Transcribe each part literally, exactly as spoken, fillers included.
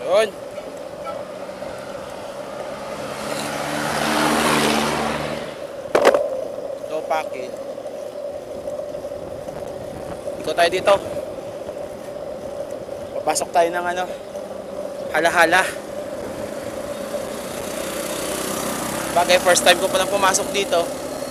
Yun. Ito, pakil. Ito tayo dito. Papasok tayo ng ano, Hala-Hala. Bagay, first time ko palang pumasok dito.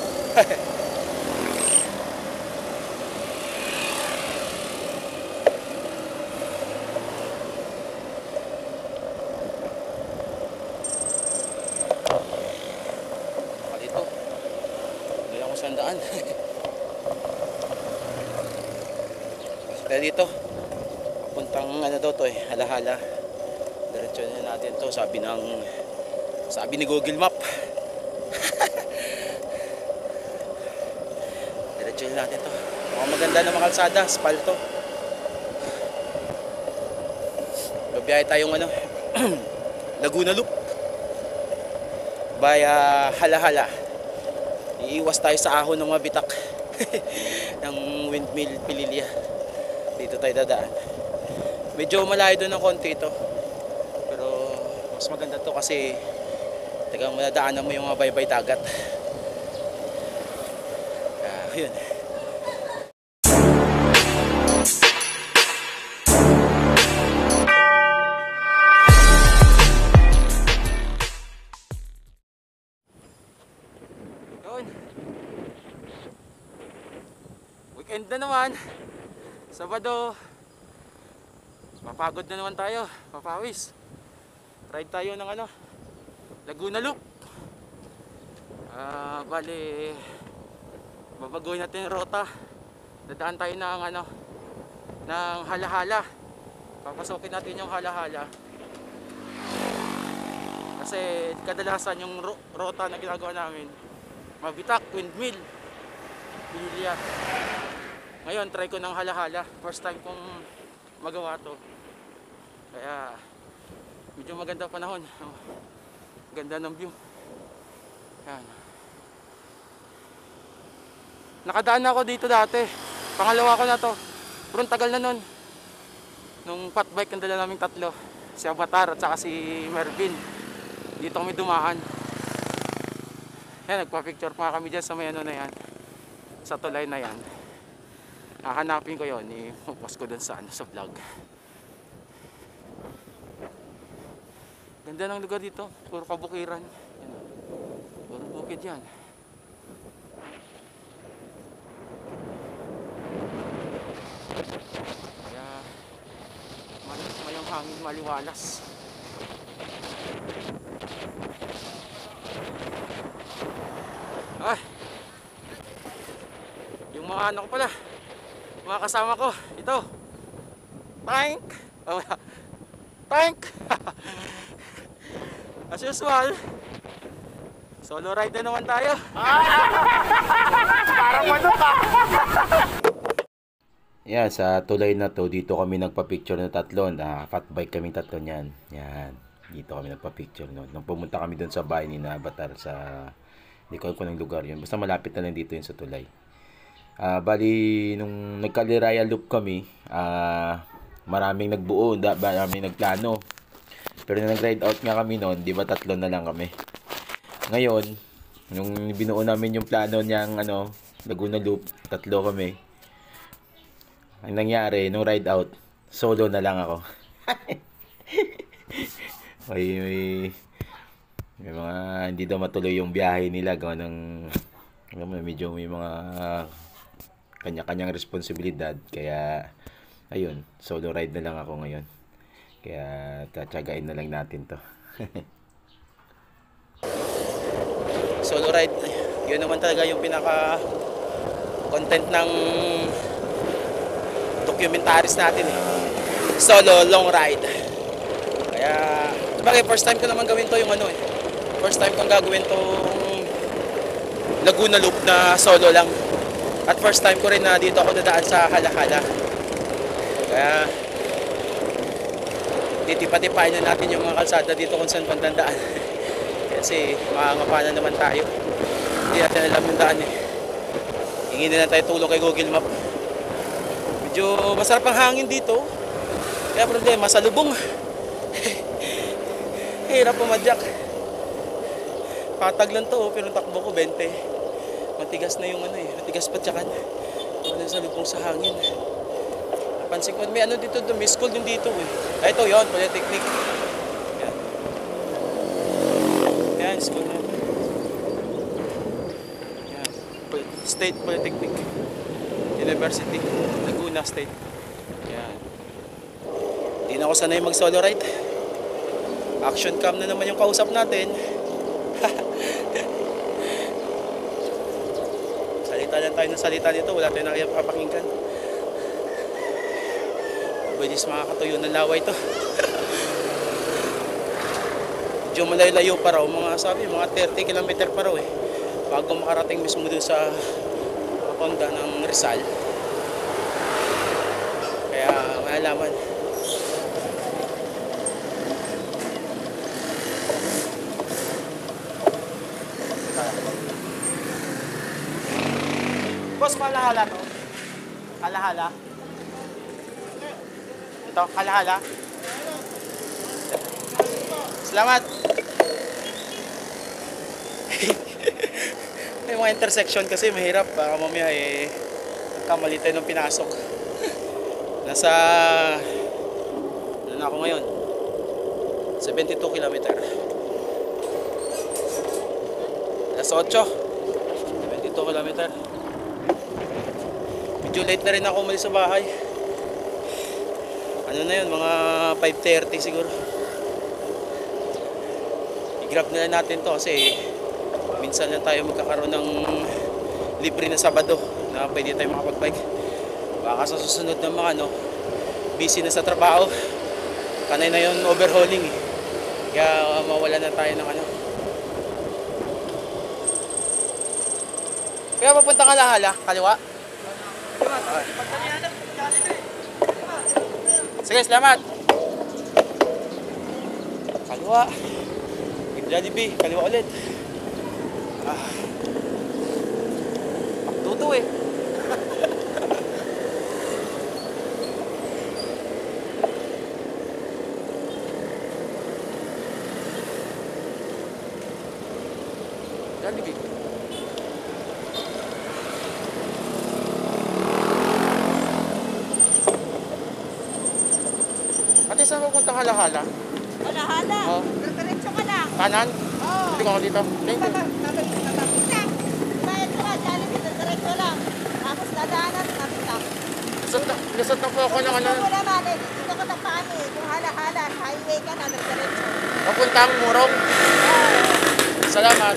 Dito. Hindi ako sandaan. Kaya dito. Papuntang ano daw to eh, Hala-Hala. Diretso na natin to, sabi ng sabi ni Google Map. Diretso na natin to. Mukhang maganda na mga kalsada, asfalto. Babiyahe tayong ano, Laguna Loop via Hala-Hala. Iiwas tayo sa ahon ng mga bitak ng windmill Pililya. Dito tayo dadaan. Medyo malayo doon ng konti ito, pero mas maganda to kasi tagang madadaanan mo yung mga baybay dagat. Ah, yun. Yun. Weekend na naman. Sabado. Mapagod na naman tayo. Papawis. Ride tayo ng ano, Laguna Loop. Ah, bali babaguhin natin yung rota. Dadaan tayo ng ano, ng Hala-Hala. Papasokin natin yung Hala-Hala. Kasi kadalasan yung ro rota na ginagawa namin, mabitak, windmill, Pililya. Ngayon try ko ng Hala-Hala. First time kong magawa to. Kaya medyo maganda panahon. Oh, ganda ng view. Yan. Nakadaan na ako dito dati. Pangalawa ko na to. Pero tagal na nun. Nung fat bike ang dala naming tatlo. Si Avatar at saka si Mervin. Dito kami dumaan. Yan, nagpa-picture pa kami dyan sa may ano na yan. Sa tulay na yan. Hahanapin ko yun. I-post ko dun sa, ano, sa vlog. Ganda ng lugar dito, puro kabukiran. Yan, puro bukid yan. Kaya mayang hangin, maliwalas. Ay, yung mga ano ko pala, mga kasama ko, ito tank. Oh, tank. As usual, solo ride na naman tayo. Parang ano ka. Yan, sa tulay na to, dito kami nagpa-picture na tatlo. Na fat bike kaming tatlo niyan. Yan, dito kami nagpa-picture noon. Nung pumunta kami doon sa bahay ni Avatar sa, hindi ko alam kung anong lugar yun. Basta malapit na lang dito yun sa tulay. Uh, bali, nung nagka-Liraya Loop kami, uh, maraming nagbuo, maraming nagplano. Pero nung nag-ride out nga kami noon, di ba tatlo na lang kami. Ngayon, nung binuo namin yung plano niyang ano, Laguna Loop, tatlo kami. Ang nangyari, nung ride out, solo na lang ako. may, may, may mga hindi daw matuloy yung biyahe nila. Gawa ng, alam mo, medyo may mga kanya-kanyang responsibilidad. Kaya, ayun, solo ride na lang ako ngayon. Kaya tatsagain na lang natin to. Solo ride, yun naman talaga yung pinaka content ng documentaries natin eh. Solo long ride. Kaya bagay, first time ko naman gawin to yung ano eh. First time kong gagawin tong Laguna Loop na solo lang. At first time ko rin na dito ako dadaan sa Hala-Hala. Kaya titipa-tipain na natin yung mga kalsada dito kung saan pandandaan. Kasi makangapa na naman tayo. Hindi natin alam yung daan eh. Hingin na lang tayo tulong kay Google Map. Medyo masarap ang hangin dito. Kaya problema, sa lubong. Hirap pumadyak. Patag lang to, oh, pero takbo ko twenty. Matigas na yung ano eh, matigas patyakan. Ano sa lupong sa hangin. Napansin ko, may ano dito, may school din dito eh. Ay, ito yun, Polytechnic. Yan. Yan, school na. Yan. State Polytechnic. University. Laguna State. Yan. Hindi na ako sanay mag-solo ride. Action cam na naman yung kausap natin. Salita lang tayo ng salita dito, wala tayong nakapakinggan. Bilis makakatuyo ng laway to. Medyo malayo-layo pa raw, mga sabi, mga thirty kilometer pa raw eh. Bago makarating mismo doon sa Honda ng Rizal. Kaya malalaman. Boss, kalahala to? Kalahala? Ito, kalahala? Salamat! May mga intersection kasi mahirap. Baka mamaya eh, nagkamali tayo ng pinasok. Nasa, ano na ako ngayon? seventy-two kilometer. Alas eight. seventy-two kilometer. Medyo late na rin ako umalis sa bahay. Ano na yun, mga five thirty siguro. I-grab na lang natin to kasi minsan lang tayo magkakaroon ng libre na Sabado na pwede tayo makapag-bike. Baka sa susunod ng mga ano, busy na sa trabaho. Kanay na yun overhauling eh. Kaya mawala na tayo ng ano. Kaya papunta ka Lahala, kaliwa? Sige, salamat. Kaliwa. Jollibee, kaliwa ulit. Ah. Paktuto eh. Jollibee. Ate, saan pupunta ka Lahala? Halahala. Oh. Diretso ka lang. Kanan? Oo. Hindi ko ako dito. Thank you. Bayad ka, Jollibee, diretso lang. Tapos dadaanan, sabi ka. Lusot na, lusot na po ako ng ano. Gusto mo naman eh, dito ka na paano eh. Kung halahala, highway ka na, diretso. Papuntang Murong. Salamat.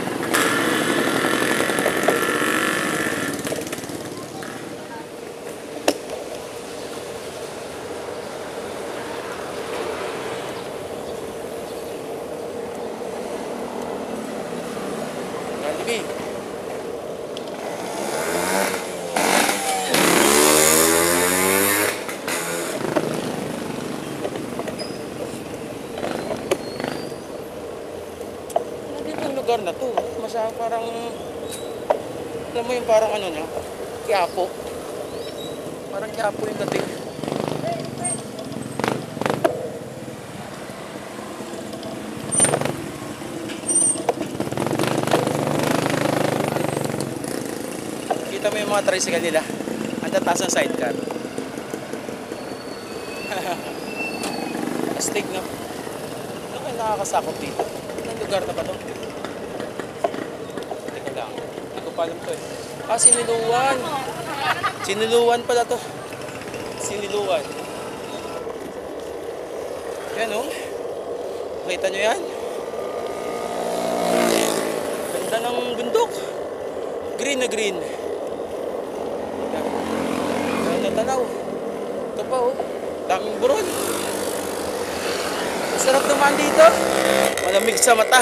Jollibee. Lugar na to, masyadong parang, alam mo yung parang ano niya, Quiapo. Parang Quiapo yung dating. Kita mo yung mga tricycle nila, ang tataas ng sidecar. Astig na. Ano kayo nakakasakop dito? Anong lugar na ba to? Palam to eh. Ah, Siniluan. Siniluan pala to. Siniluan. Yan oh. Makita nyo yan? Ganda ng bundok. Green na green. Yan na tanaw. Ito pa oh. Daming buron. Masarap naman dito. Malamig sa mata.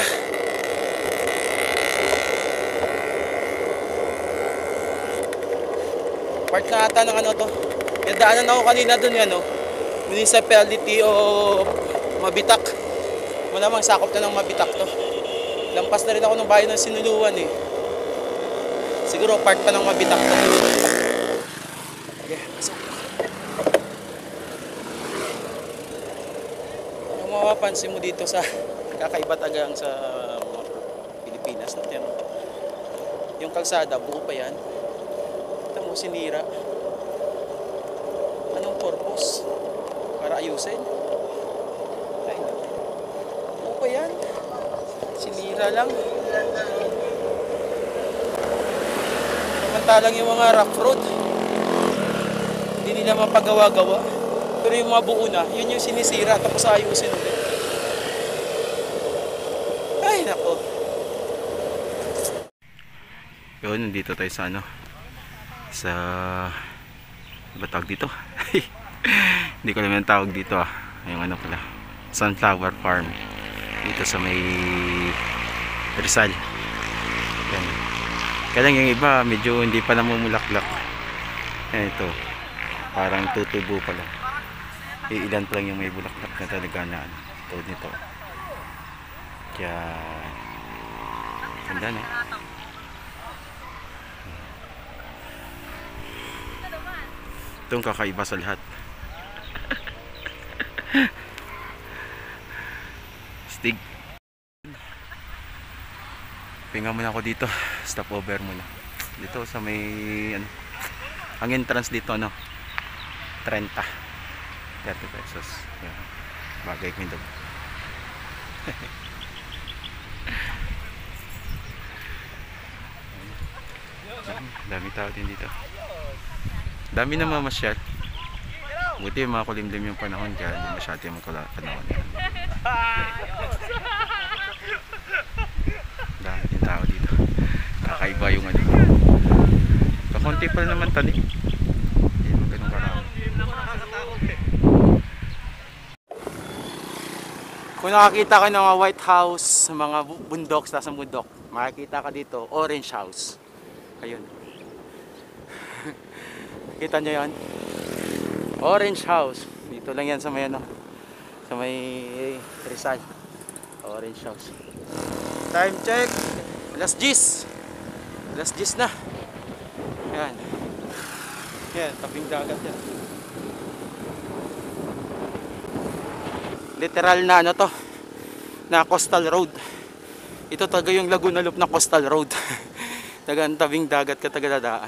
Part na ata ng ano to. Nadaanan ako kanina dun yan, no? Municipality o Mabitak. Malamang sakop na ng Mabitak to. Lampas na rin ako ng bayan ng Sinuluan eh. Siguro part pa ng Mabitak to. Okay, pasok. Kung mapapansin mo dito sa Kakaiba talaga ang sa mga Pilipinas natin. Yung kalsada, buo pa yan. Ito mo, sinira. Anong purpose? Para ayusin? Ay, naku. Buo pa yan. Sinira lang. Samantalang yung mga rough road, hindi nila mapagawa-gawa. Pero yung mga buo na, yun yung sinisira tapos ayusin ulit. Ay, nako. Yun, nandito tayo sa ano, sa ba tawag dito? Hindi ko naman tawag dito ah. Yung ano pala, Sunflower Farm dito sa may Rizal. Yan. Kaya lang yung iba medyo hindi pa namumulaklak. Yan, ito parang tutubo pa lang. Iilan pa lang yung may bulaklak na talaga na ano, tulad nito. Kaya ganda na. Itong kakaiba sa lahat. Stig. Pinga muna ako dito. Stop over muna. Dito sa may ano, ang entrance dito ano, thirty. thirty pesos. Yan. Bagay ko dito. Dami tao din dito. Dami na mamasyal. Buti mga kulimlim yung panahon kaya hindi masyado yung panahon. Dami din tao dito. Kakaiba yung ano. Kakunti pa naman tali. Hindi mo ganun karami. Kung nakakita ka ng mga White House, mga bundok, sa bundok, makikita ka dito, Orange House. Ayun. Kita nyo yan? Orange House. Dito lang yan sa may ano, sa may Rizal. Orange House. Time check. Alas diyes. Alas diyes na. Yan. Yan, tabing dagat yan. Literal na ano to, na coastal road. Ito talaga yung Laguna Loop na coastal road. Tagang tabing dagat ka tagadadaan.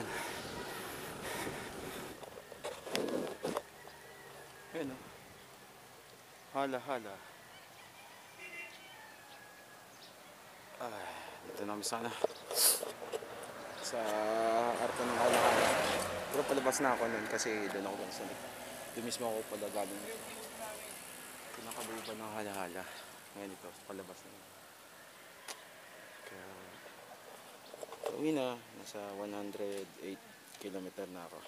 Ayan o. Hala hala. Ay, dito namin sana. Sa arko ng hala hala. Pero palabas na ako nun kasi doon ako sa doon mismo ako pala galing. Pinakabuba ng hala hala. Ngayon ito, palabas na. Kaya uwi na, nasa one hundred eight kilometer na ako.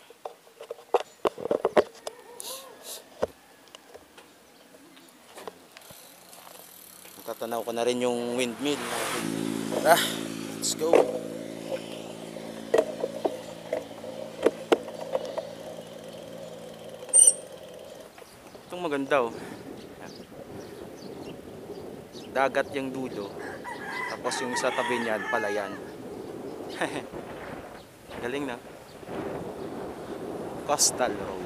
Tatanaw ko na rin yung windmill. Tara, let's go. Itong maganda oh. Dagat yung dulo. Tapos yung sa tabi niyan, palayan. Galing na. Coastal Road.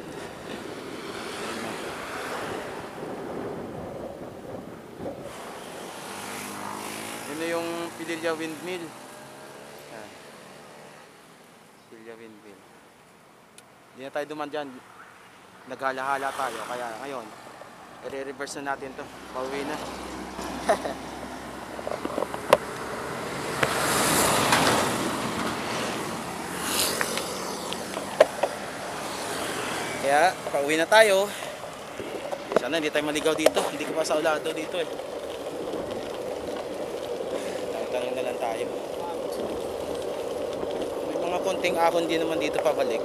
Yun na yung Pililla Windmill. Yan. Pililla Windmill. Hindi na tayo duman dyan. Naghala-hala tayo. Kaya ngayon, i-reverse na natin to. Pauwi na. Kaya, pauwi na tayo. Sana hindi tayo maligaw dito. Hindi ko pa sa ulado dito eh. Tanong na lang tayo. May mga konting ahon din naman dito pabalik.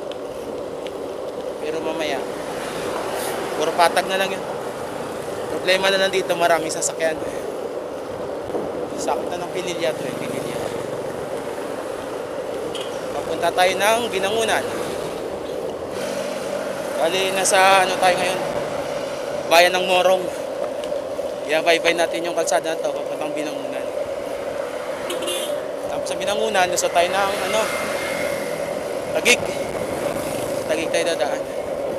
Pero mamaya, puro patag na lang yun. Problema na lang dito, maraming sasakyan. Sakto ng Pililla to eh, Pililla. Papunta tayo ng Binangunan. Bali, nasa ano tayo ngayon? Bayan ng Morong. I-bye-bye natin yung kalsada na to, papuntang Binangunan. Tapos sa Binangunan, nasa tayo ng ano, Taguig. Taguig tayo dadaan.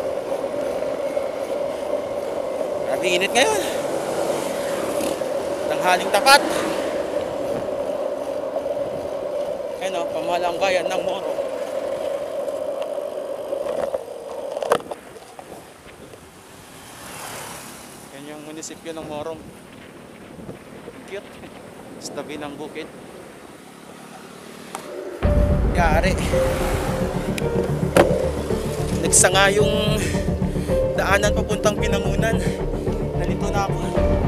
Grabe init ngayon. Tanghaling tapat. Ayan o, pamahalang bayan ng Morong. Yan yung munisipyo ng Morong. Cute. Sa tabi ng bukid. Yari. Nagsanga yung daanan papuntang Binangunan. Nalito na ako.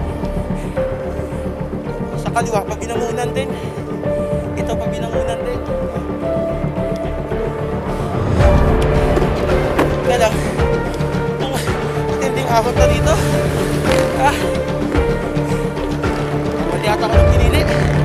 Sa kaliwa pa Binangunan din. Ito pa Binangunan din. Kaya lang, ang matinding ahot na dito. Ah, mali ata ko ng pinili.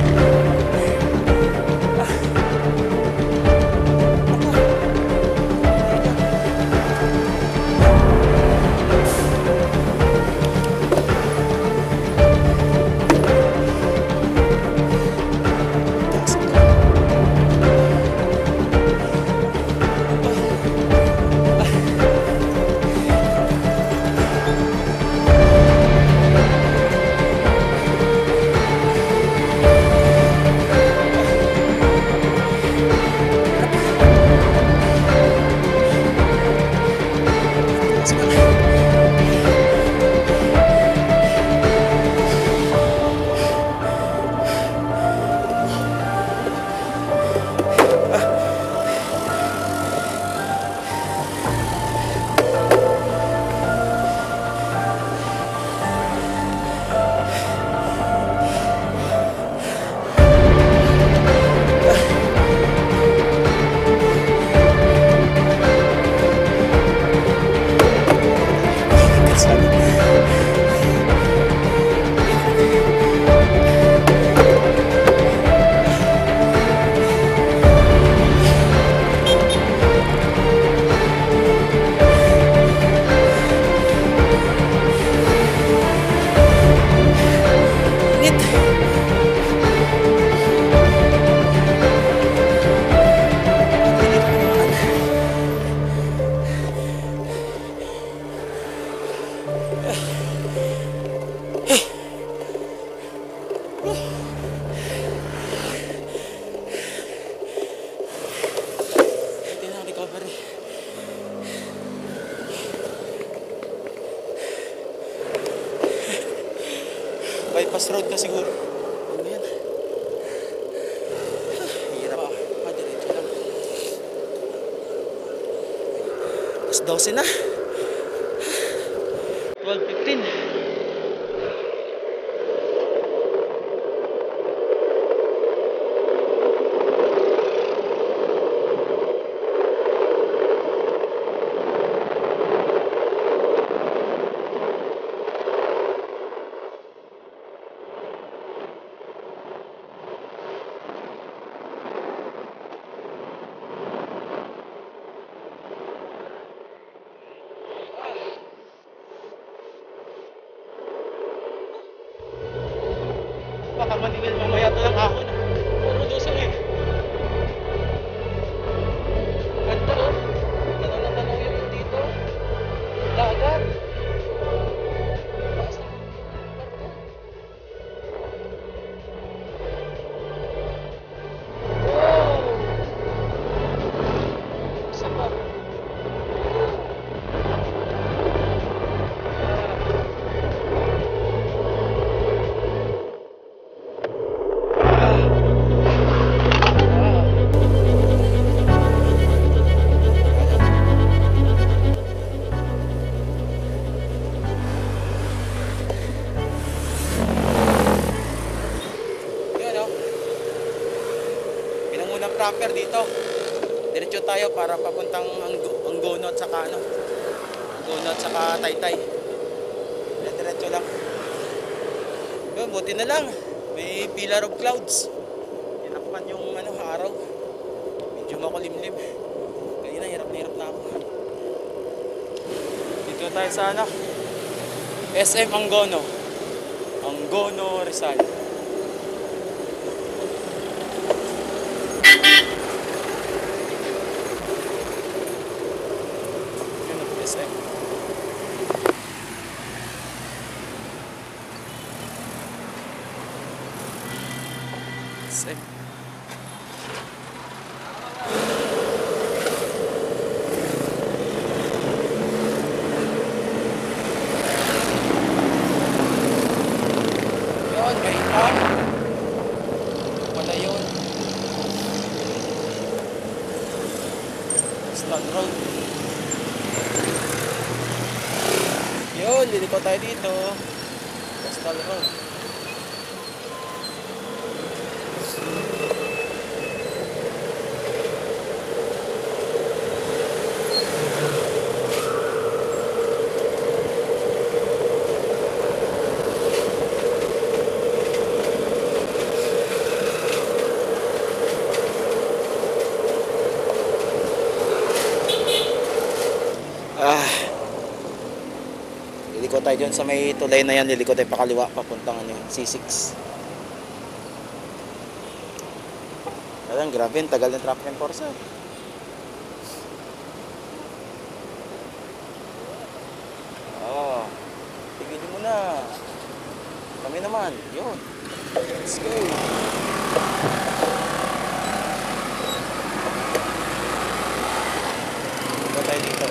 Bypass road na siguro. Ano yan? Hirap. Ah, diretso lang. Mas twelve na. twelve fifteen. Baka maningil mamaya ito ng ahon. Puro lusong eh. Ganda oh. Tanaw na tanaw yung dito. Dagat. Taas na. Wow! Isa pa. Binangunang proper dito. Diretso tayo para papuntang Angono at saka ano. Angono at saka Taytay. Diretso lang. Yun, buti na lang. May pillar of clouds. Tinakpan yung ano, araw. Medyo makulimlim. Kaya na, hirap na hirap na ako. Dito tayo sa ano. S M Angono. Angono, Rizal. S M. S M. Yun, may itam. Wala yun. Stud Road. Yun, liliko tayo dito. Coastal Road. Ah, liliko tayo dyan sa may tulay na yan, liliko tayo pakaliwa papuntang ano, C six. Alam, grabe, ang tagal ng traffic enforcer. Oh, tigilin mo na. Kami naman, yun. Let's go. Liliko tayo dito.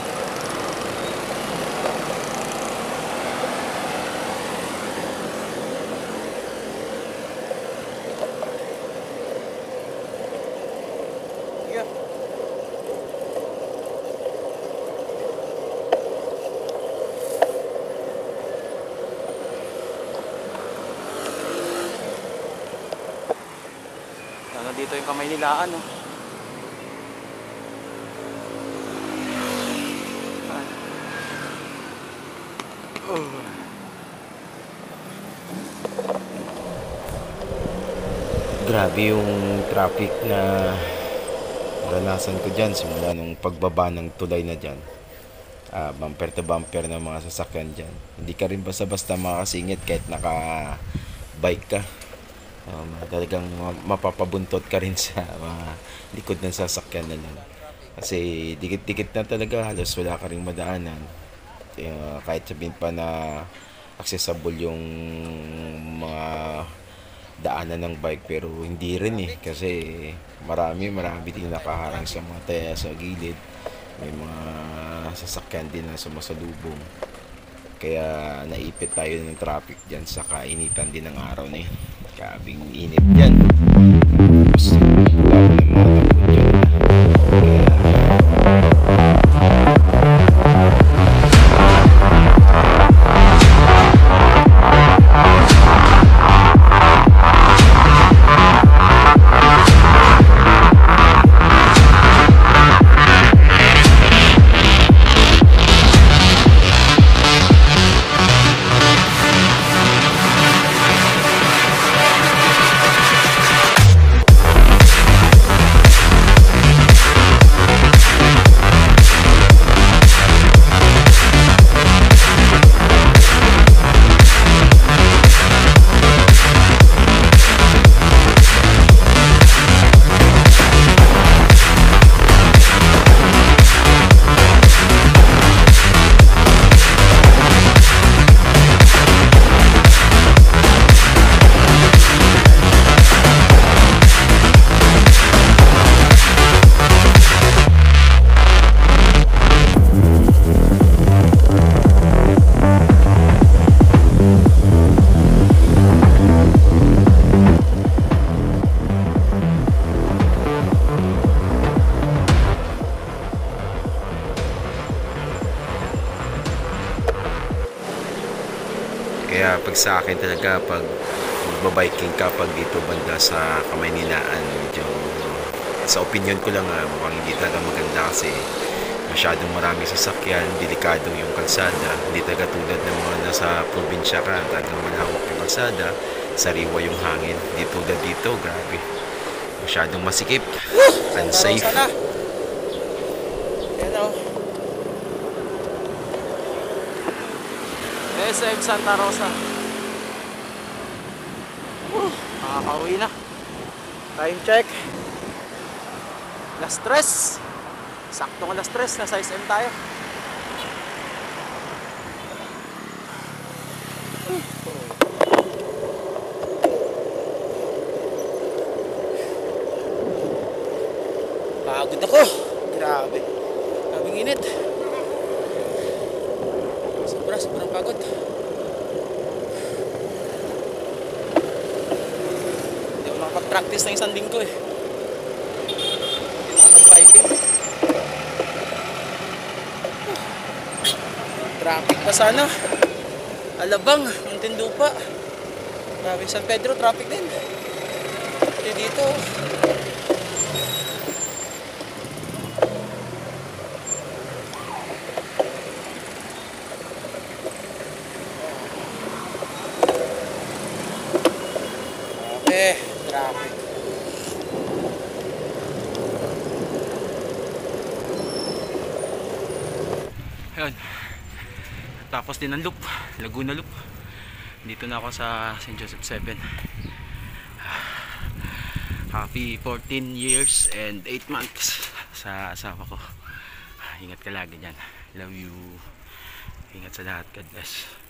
Ano dito yung kamay nila ano. Oh. Grabe yung traffic na naranasan ko dyan simula nung pagbaba ng tulay na dyan. Ah, bumper to bumper ng mga sasakyan dyan. Hindi ka rin basta-basta makasingit kahit naka-bike ka. Um, talagang mapapabuntot ka rin sa mga likod ng sasakyan na lang. Kasi dikit-dikit na talaga, halos wala ka rin madaanan. Uh, kahit sabihin pa na accessible yung mga daanan ng bike, pero hindi rin eh. Kasi marami, marami din nakaharang sa mga taya sa gilid. May mga sasakyan din na sumasalubong. Kaya naipit tayo ng traffic dyan sa kainitan din ng araw na yun. Kabing init dyan. Tapos wala ko ng mga takot dyan. Kaya Kaya pag sa akin talaga, pag magbabiking ka, pag dito banda sa Kamayninaan, medyo sa opinion ko lang ah, mukhang hindi talaga maganda kasi masyadong marami sasakyan, delikado yung kalsada, hindi talaga tulad ng mga nasa probinsya ka, talagang malawak yung kalsada, sariwa yung hangin, hindi tulad dito, grabe. Masyadong masikip, unsafe. Yan o. S M Santa Rosa. Uh, makakauwi na. Time check. Last stress. Saktong last stress. Nasa S M tayo. Ako, grabe. Grabing init. Sobra, sobrang pagod. Hindi ako makapag-practice ng isang linggo eh. Hindi nakapag-biking. Traffic pa sana. Alabang, Muntinlupa. Grabe, San Pedro, traffic din. Hindi dito. Okay, traffic. Ayun. Tapos din ang loop, Laguna Loop. Dito na ako sa Saint Joseph seven. Happy fourteen years and eight months sa asawa ko. Ingat ka lagi dyan. Love you. Ingat sa lahat. God bless.